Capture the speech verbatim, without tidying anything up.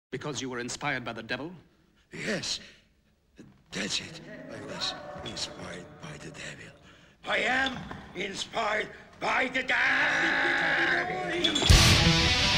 Because you were inspired by the devil? Yes, that's it. I was inspired by the devil. I am inspired by the devil!